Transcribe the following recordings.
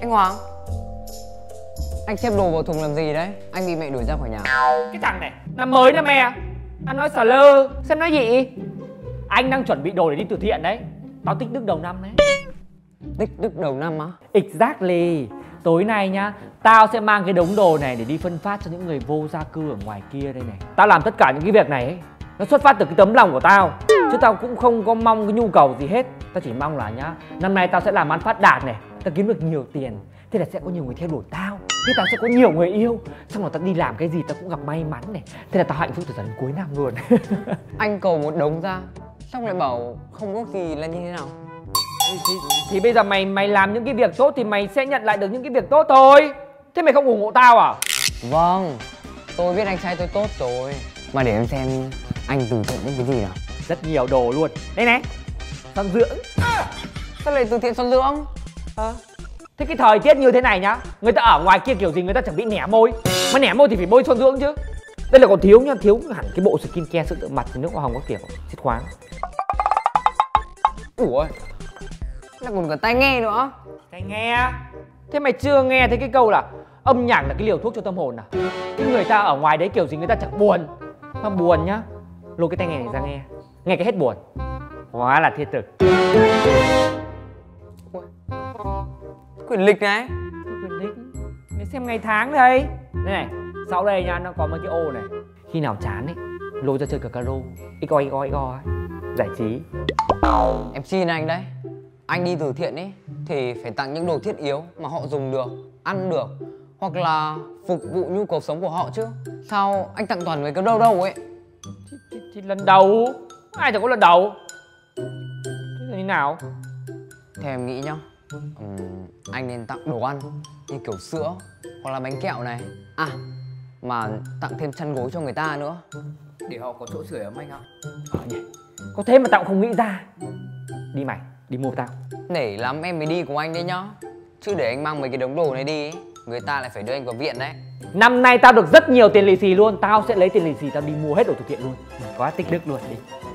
Anh Hoàng, anh xếp đồ vào thùng làm gì đấy? Anh bị mẹ đuổi ra khỏi nhà. Cái thằng này, năm mới đó mẹ. Anh nói xả lơ, xem nói gì? Anh đang chuẩn bị đồ để đi từ thiện đấy. Tao tích đức đầu năm đấy. Tích đức đầu năm á? Exactly. Tối nay nhá, tao sẽ mang cái đống đồ này để đi phân phát cho những người vô gia cư ở ngoài kia đây này. Tao làm tất cả những cái việc này ấy, nó xuất phát từ cái tấm lòng của tao. Chứ tao cũng không có mong cái nhu cầu gì hết. Tao chỉ mong là nhá, năm nay tao sẽ làm ăn phát đạt này, tao kiếm được nhiều tiền. Thế là sẽ có nhiều người theo đuổi tao. Thế tao sẽ có nhiều người yêu. Xong rồi tao đi làm cái gì tao cũng gặp may mắn này. Thế là tao hạnh phúc từ tận cuối năm luôn. Anh cầu một đống ra, xong lại bảo không có gì là như thế nào? Thì bây giờ mày làm những cái việc tốt thì mày sẽ nhận lại được những cái việc tốt thôi. Thế mày không ủng hộ tao à? Vâng, tôi biết anh trai tôi tốt rồi. Mà để em xem anh từ thiện những cái gì nào. Rất nhiều đồ luôn. Đây này, son dưỡng. Sao lại từ thiện son dưỡng? Thế cái thời tiết như thế này nhá, người ta ở ngoài kia kiểu gì người ta chẳng bị nẻ môi. Mà nẻ môi thì phải bôi son dưỡng chứ. Đây là còn thiếu nhá, thiếu hẳn cái bộ skin care sữa tựa mặt thì nước hoa hồng có kiểu chiết khoáng. Ủa, lại còn cả tai nghe nữa. Tai nghe? Thế mày chưa nghe thấy cái câu là âm nhạc là cái liều thuốc cho tâm hồn à? Cái người ta ở ngoài đấy kiểu gì người ta chẳng buồn. Mà buồn nhá, lôi cái tai nghe này ra nghe, nghe cái hết buồn. Hóa là thiên tử. Quyển lịch này. Quyển lịch? Mày xem ngày tháng đây. Đây này, sau đây nha, nó có mấy cái ô này. Khi nào chán ấy, lôi ra chơi cờ caro. Igo ấy. Giải trí. Em xin anh đấy, anh đi từ thiện ấy thì phải tặng những đồ thiết yếu mà họ dùng được, ăn được, hoặc là phục vụ nhu cầu sống của họ chứ. Sao anh tặng toàn mấy cái đâu đâu ấy? Thì lần đầu, ai chẳng có lần đầu. Thế là như nào? Theo em nghĩ nhá, anh nên tặng đồ ăn như kiểu sữa hoặc là bánh kẹo này. À, mà tặng thêm chăn gối cho người ta nữa, để họ có chỗ sưởi ấm anh ạ. Nhỉ, có thế mà tao không nghĩ ra. Đi mày, đi mua tao. Nể lắm em mới đi cùng anh đấy nhá. Chứ để anh mang mấy cái đống đồ này đi ấy, người ta lại phải đưa anh vào viện đấy. Năm nay tao được rất nhiều tiền lì xì luôn. Tao sẽ lấy tiền lì xì tao đi mua hết đồ từ thiện luôn. Quá tích đức luôn. Đi.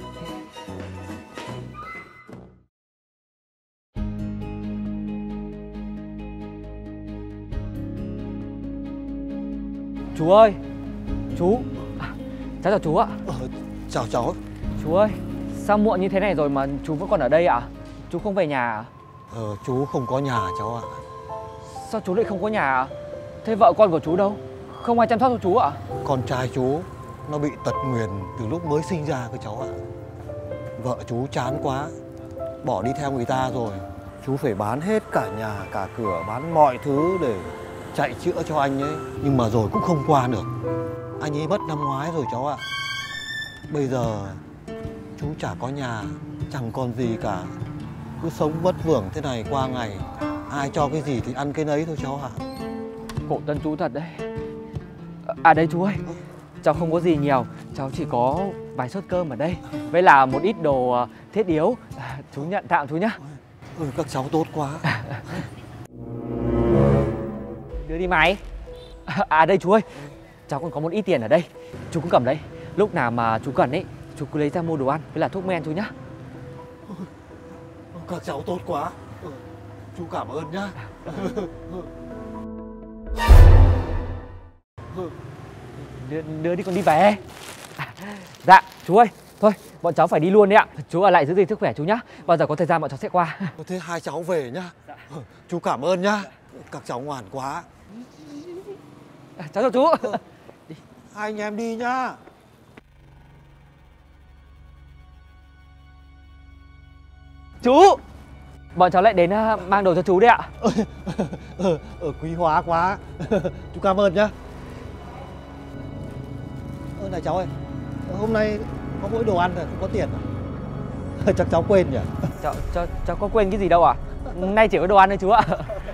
Chú ơi, chú. Cháu chào chú ạ. Chào cháu. Chú ơi, sao muộn như thế này rồi mà chú vẫn còn ở đây ạ? Chú không về nhà à? Chú không có nhà cháu ạ. Sao chú lại không có nhà ạ? Thế vợ con của chú đâu? Không ai chăm sóc cho chú ạ? Con trai chú nó bị tật nguyền từ lúc mới sinh ra cơ cháu ạ. Vợ chú chán quá, bỏ đi theo người ta rồi. Chú phải bán hết cả nhà cả cửa, bán mọi thứ để chạy chữa cho anh ấy. Nhưng mà rồi cũng không qua được. Anh ấy mất năm ngoái rồi cháu ạ. Bây giờ chú chả có nhà, chẳng còn gì cả. Cứ sống vất vưởng thế này qua ngày. Ai cho cái gì thì ăn cái nấy thôi cháu ạ. Khổ thân chú thật đấy. À đây chú ơi, cháu không có gì nhiều. Cháu chỉ có vài suất cơm ở đây, với là một ít đồ thiết yếu. Chú nhận tạm chú nhá. Các cháu tốt quá. Đưa đi mày. À đây chú ơi, cháu còn có một ít tiền ở đây. Chú cứ cầm đấy. Lúc nào mà chú cần ấy, chú cứ lấy ra mua đồ ăn với là thuốc men chú nhá. Các cháu tốt quá. Chú cảm ơn nhá. Đưa đi con đi về. Dạ chú ơi, thôi bọn cháu phải đi luôn đấy ạ. Chú ở lại giữ gìn sức khỏe chú nhá. Bao giờ có thời gian bọn cháu sẽ qua. Thế hai cháu về nhá. Chú cảm ơn nhá. Các cháu ngoan quá. Cháu chào chú. Hai anh em đi nhá. Chú, bọn cháu lại đến mang đồ cho chú đấy ạ. Quý hóa quá. Chú cảm ơn nhá. Này cháu ơi, hôm nay có mỗi đồ ăn thôi, không có tiền à? Chắc cháu quên nhỉ? Cháu có quên cái gì đâu à? Nay chỉ có đồ ăn thôi chú ạ.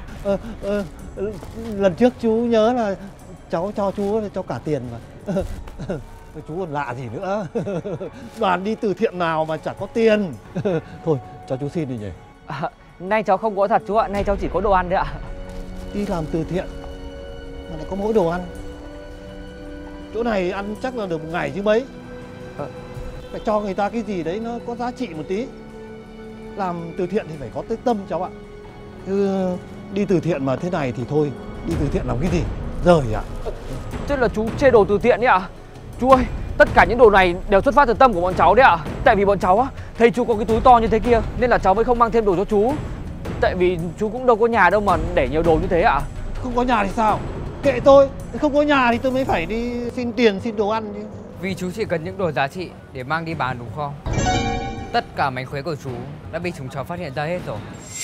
Lần trước chú nhớ là cháu cho chú cho cả tiền mà. Chú còn lạ gì nữa. Đoàn đi từ thiện nào mà chả có tiền. Thôi cho chú xin đi nhỉ. Nay cháu không có thật chú ạ, nay cháu chỉ có đồ ăn đấy ạ. Đi làm từ thiện mà lại có mỗi đồ ăn. Chỗ này ăn chắc là được một ngày chứ mấy. Phải cho người ta cái gì đấy nó có giá trị một tí. Làm từ thiện thì phải có tới tâm cháu ạ. Chứ Đi từ thiện mà thế này thì thôi, đi từ thiện làm cái gì? Rời ạ. Thế là chú chê đồ từ thiện đấy ạ? Chú ơi, tất cả những đồ này đều xuất phát từ tâm của bọn cháu đấy ạ. Tại vì bọn cháu á, thấy chú có cái túi to như thế kia nên là cháu mới không mang thêm đồ cho chú. Tại vì chú cũng đâu có nhà đâu mà để nhiều đồ như thế ạ. Không có nhà thì sao? Kệ tôi, không có nhà thì tôi mới phải đi xin tiền, xin đồ ăn chứ. Vì chú chỉ cần những đồ giá trị để mang đi bán đúng không? Tất cả mánh khóe của chú đã bị chúng cháu phát hiện ra hết rồi.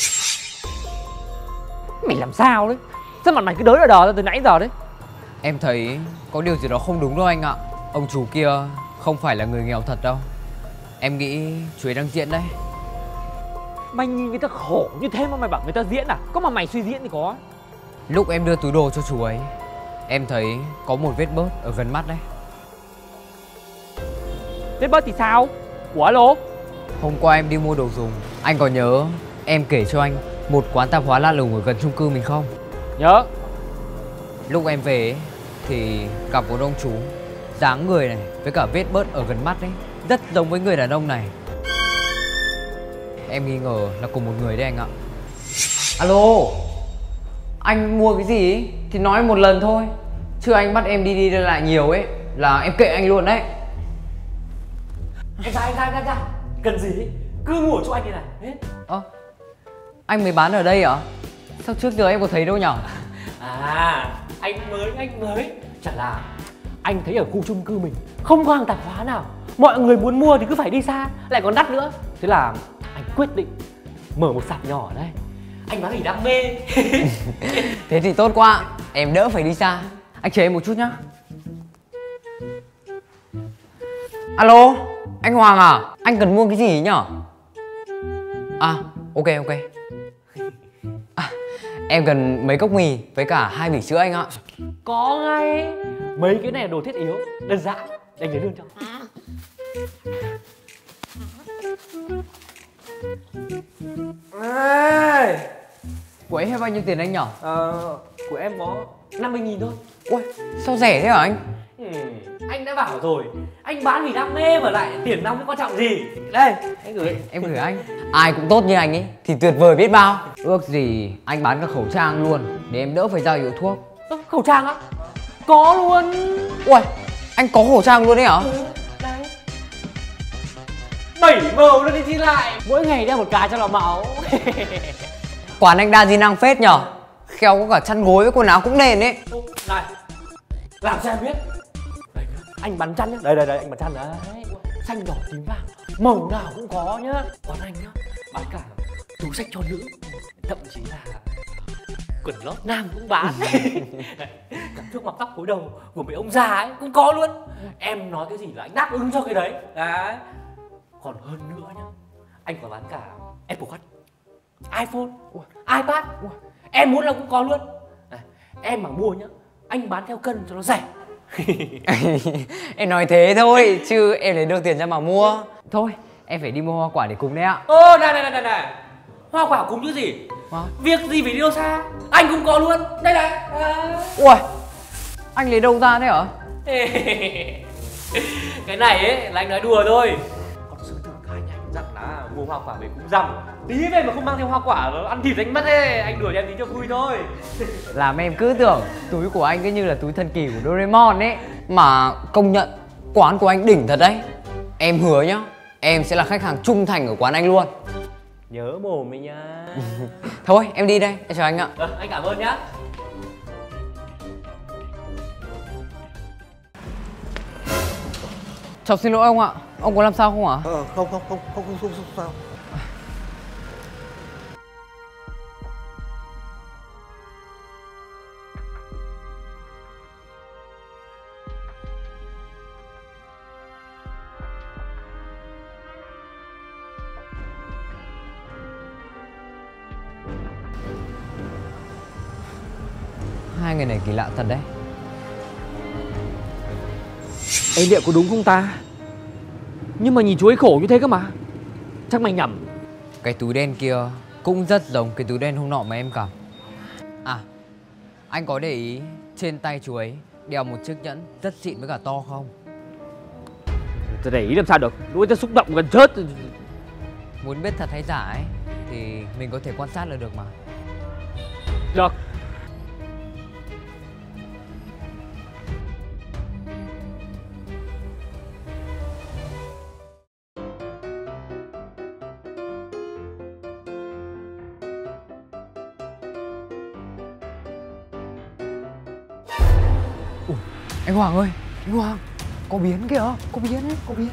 Mày làm sao đấy? Sao mặt mày cứ đới đờ ra từ nãy giờ đấy? Em thấy có điều gì đó không đúng đâu anh ạ. Ông chú kia không phải là người nghèo thật đâu. Em nghĩ chú ấy đang diễn đấy. Mày nhìn người ta khổ như thế mà mày bảo người ta diễn à? Có mà mày suy diễn thì có. Lúc em đưa túi đồ cho chú ấy, em thấy có một vết bớt ở gần mắt đấy. Vết bớt thì sao? Ủa alo? Hôm qua em đi mua đồ dùng, anh có nhớ em kể cho anh một quán tạp hóa lạ lùng ở gần chung cư mình không? Nhớ. Lúc em về ấy, thì gặp một ông chú, dáng người này với cả vết bớt ở gần mắt ấy rất giống với người đàn ông này. Em nghi ngờ là cùng một người đấy anh ạ. Alo, anh mua cái gì ấy thì nói một lần thôi, chứ anh bắt em đi lại nhiều ấy là em kệ anh luôn đấy. Anh ra. Cần gì ấy? Cứ mua cho anh đây này. Hết. Anh mới bán ở đây à? Sao trước giờ em có thấy đâu nhở? À, anh mới. Chả là anh thấy ở khu chung cư mình không có hàng tạp hóa nào. Mọi người muốn mua thì cứ phải đi xa, lại còn đắt nữa. Thế là anh quyết định mở một sạp nhỏ ở đây. Anh bán vì đam mê. Thế thì tốt quá, em đỡ phải đi xa. Anh chờ em một chút nhá. Alo, anh Hoàng à? Anh cần mua cái gì nhở? À, ok. Em cần mấy cốc mì với cả 2 bỉ sữa anh ạ. Có ngay. Mấy cái này là đồ thiết yếu, đơn giản. Để anh lấy lương cho. Ê, của em hết bao nhiêu tiền anh nhở? Của em có 50.000 thôi. Ui, sao rẻ thế hả anh? Anh đã bảo rồi, anh bán vì đam mê mà lại tiền nong có quan trọng gì. Đây, anh gửi. Em gửi anh. Ai cũng tốt như anh ấy thì tuyệt vời biết bao. Ước gì anh bán cả khẩu trang luôn để em đỡ phải giao hiệu thuốc. Khẩu trang á? Có luôn. Ui, anh có khẩu trang luôn đấy hả? Đấy. 7 màu lên đi chi lại. Mỗi ngày đeo một cái cho lọ máu. Quán anh đa di năng phết nhở. Khéo có cả chăn gối với quần áo cũng nền ấy. Này, làm sao em biết? Đây, anh bán chăn nhá. Đây, anh bán chăn đấy. Xanh đỏ tím vàng, màu nào cũng có nhá. Quán anh nhá, bán cả túi xách cho nữ, thậm chí là quần lót nam cũng bán. Cả thuốc mọc tóc gội đầu của mấy ông già ấy cũng có luôn. Em nói cái gì là anh đáp ứng cho cái đấy. Đấy. Còn hơn nữa nhá, anh còn bán cả Apple Watch, iPhone, iPad. Em muốn là cũng có luôn. Em mà mua nhá, anh bán theo cân cho nó rẻ. Em nói thế thôi chứ em lấy được tiền ra mà mua. Thôi em phải đi mua hoa quả để cúng đấy ạ. Này, hoa quả cúng chứ gì. Hả? Việc gì phải đi đâu xa, anh cũng có luôn. Đây này. Ui, anh lấy đâu ra thế hả? Cái này ấy là anh nói đùa thôi. Còn sư tử hai anh dặn là mua hoa quả về cúng rằm. Tí về mà không mang theo hoa quả nó ăn thịt anh mất ấy. Anh đùa cho em tí cho vui thôi. Làm em cứ tưởng túi của anh cứ như là túi thần kỳ của Doraemon ấy. Mà công nhận quán của anh đỉnh thật đấy. Em hứa nhá, em sẽ là khách hàng trung thành ở quán anh luôn. Nhớ mồm ấy nhá. Thôi em đi đây, em chào anh ạ. Anh cảm ơn nhá. Cháu xin lỗi ông ạ, ông có làm sao không ạ? Không sao. Hai người này kỳ lạ thật đấy. Ê liệu có đúng không ta? Nhưng mà nhìn chú ấy khổ như thế cơ mà. Chắc mày nhầm. Cái túi đen kia cũng rất giống cái túi đen hôm nọ mà em cầm. À, anh có để ý trên tay chú ấy đeo một chiếc nhẫn rất xịn với cả to không? Tôi để ý làm sao được, lúc ấy tôi xúc động gần chết. Muốn biết thật hay giả ấy thì mình có thể quan sát là được mà. Được. Anh Hoàng ơi, anh Hoàng, có biến kìa, có biến, có biến.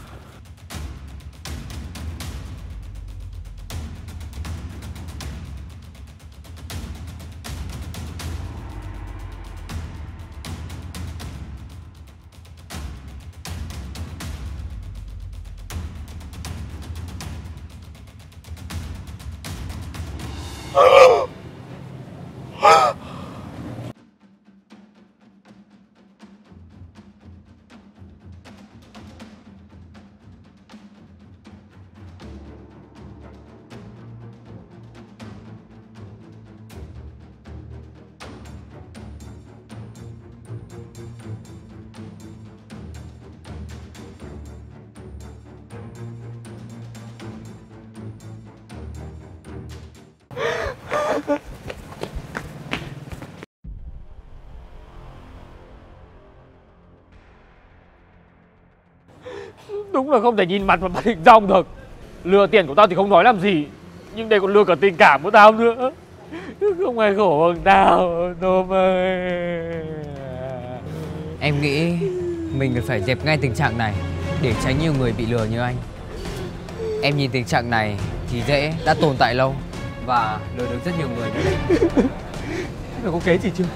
Đúng là không thể nhìn mặt mà bắt hình dong được. Lừa tiền của tao thì không nói làm gì, nhưng đây còn lừa cả tình cảm của tao nữa. Không ai khổ bằng tao, Tôm ơi. Em nghĩ mình phải dẹp ngay tình trạng này để tránh nhiều người bị lừa như anh. Em nhìn tình trạng này thì dễ đã tồn tại lâu và lừa được rất nhiều người nữa đấy. Mày có kế gì chưa?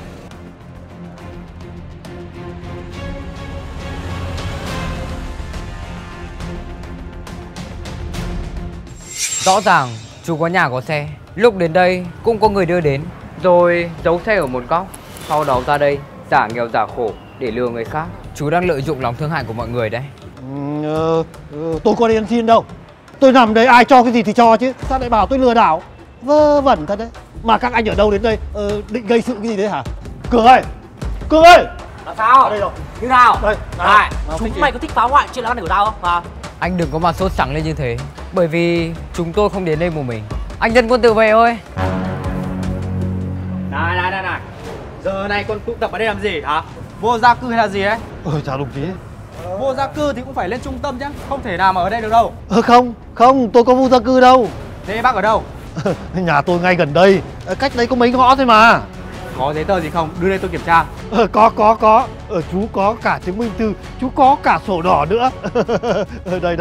Rõ ràng chú có nhà có xe, lúc đến đây cũng có người đưa đến, rồi giấu xe ở một góc, sau đó ra đây giả nghèo giả khổ để lừa người khác. Chú đang lợi dụng lòng thương hại của mọi người đấy. Tôi có đi ăn xin đâu. Tôi nằm đấy ai cho cái gì thì cho chứ. Sao lại bảo tôi lừa đảo? Vớ vẩn thật đấy. Mà các anh ở đâu đến đây định gây sự cái gì đấy hả? Cường ơi! Cường ơi! Là sao? Ở đây rồi. Như nào? Đây. Này, chúng mày có thích phá hoại chuyện ăn này của tao không? À? Anh đừng có mà sốt sắng lên như thế, bởi vì chúng tôi không đến đây một mình. Anh dân quân tự vệ ơi! Này. Giờ này con tụ tập ở đây làm gì hả? Vô gia cư hay là gì đấy? Chào đồng chí. Vô gia cư thì cũng phải lên trung tâm chứ. Không thể nào mà ở đây được đâu. Không, tôi có vô gia cư đâu. Thế bác ở đâu? Nhà tôi ngay gần đây, cách đây có mấy ngõ thôi mà. Có giấy tờ gì không? Đưa đây tôi kiểm tra. Có. Chú có cả chứng minh thư, chú có cả sổ đỏ nữa. Đây.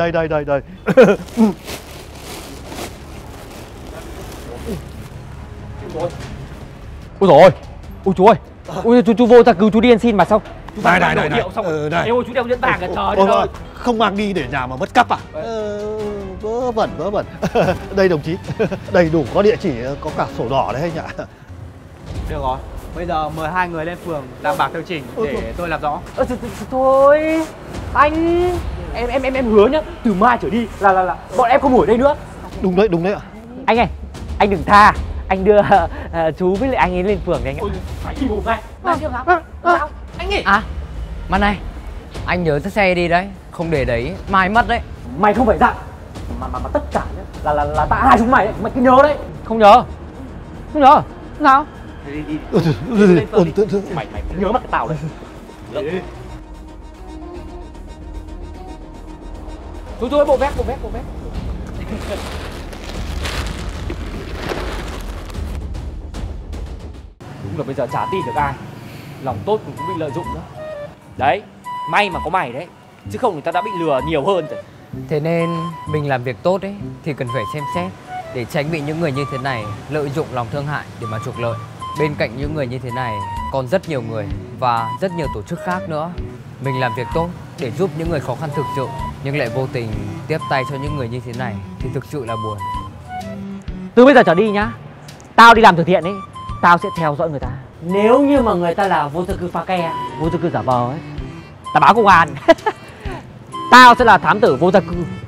Ôi dồi ôi, ôi chú ơi, ôi chú vô gia cư chú đi ăn xin mà sao? Này. Này. Ôi chú đeo nhẫn vàng kìa, trời Ôi, ơi. không mang đi để nhà mà mất cắp à? Vớ vẩn. Đây đồng chí, đầy đủ có địa chỉ, có cả sổ đỏ đấy anh ạ. Được rồi. Bây giờ mời hai người lên phường làm bạc theo trình để tôi làm rõ. Thôi, anh, em hứa nhá, từ mai trở đi là bọn em không ngồi đây nữa. Đúng đấy ạ. Anh ơi, anh đừng tha, anh đưa chú với lại anh ấy lên phường đấy anh ạ. Phải đi một ngay. Sao? Anh nghỉ. À, mà này, anh nhớ dắt xe đi đấy, không để đấy mai mất đấy. Mày không phải dặn, mà tất cả nhá, là tại hai chúng mày đấy, mày cứ nhớ đấy. Không nhớ. Nào? Đi. Mày nhớ mặt cái tao đấy. Chú ơi, bộ vét. Đúng là bây giờ chả tin được ai. Lòng tốt cũng bị lợi dụng nữa. Đấy, may mà có mày đấy, chứ không người ta đã bị lừa nhiều hơn rồi. Thế nên mình làm việc tốt ấy thì cần phải xem xét để tránh bị những người như thế này lợi dụng lòng thương hại để mà trục lợi. Bên cạnh những người như thế này còn rất nhiều người và rất nhiều tổ chức khác nữa. Mình làm việc tốt để giúp những người khó khăn thực sự nhưng lại vô tình tiếp tay cho những người như thế này thì thực sự là buồn. Từ bây giờ trở đi nhá, tao đi làm từ thiện ấy, tao sẽ theo dõi người ta. Nếu như mà người ta là vô gia cư pha ke, vô gia cư giả vờ ấy, tao báo công an. Tao sẽ là thám tử vô gia cư.